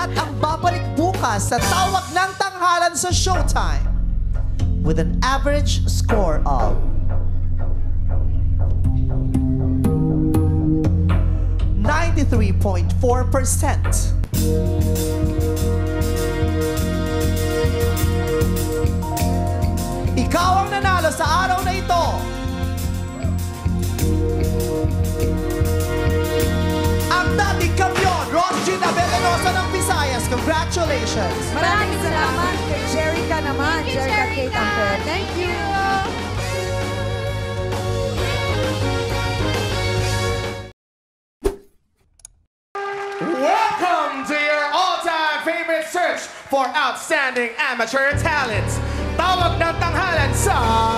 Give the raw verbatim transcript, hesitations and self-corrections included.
at ang babalik bukas sa Tawag ng Tanghalan sa Showtime with an average score of ninety-three point four percent. Ikaw ang nanalo sa araw na ito. Ang dating kampiyon, Rossgene Abellanosa ng Visayas. Congratulations! Maraming salamat kay Jerica naman. Thank you, Jerica Kate Jerica. Amper. Thank you. Welcome to your all-time favorite search for outstanding amateur talents. Tawag ng Tanghalan sa